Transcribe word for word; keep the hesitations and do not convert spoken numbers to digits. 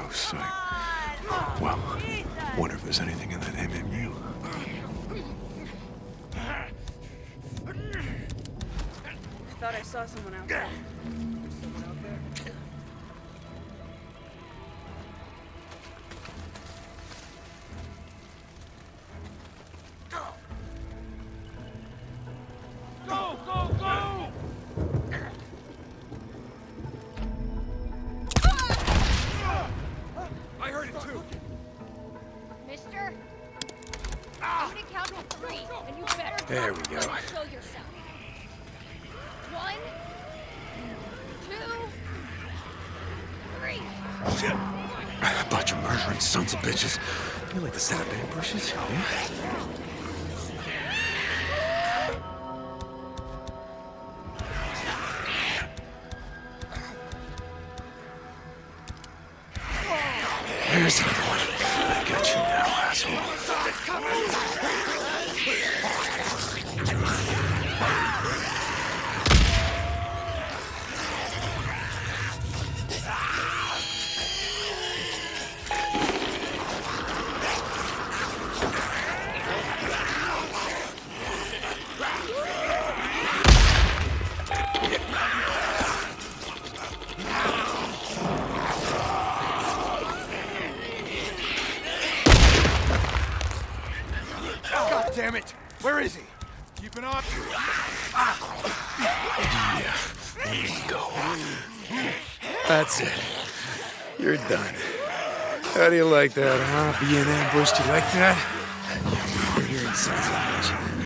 gross sight. Well, wonder if there's anything in that M M U. I thought I saw someone out there. Someone out there? Go, go, go! I heard it too. Mister, I'm gonna count to three, and you better There we go. show yourself. One, two, three. Shit. A bunch of murdering sons of bitches. You like the set of ambushes? Yeah? Here's another one. I got you now, asshole. God damn it! Where is he? Keep an eye. Yeah, there you go. That's it. You're done. How do you like that, huh? Being ambushed, you like that? You're hearing sons of bitches.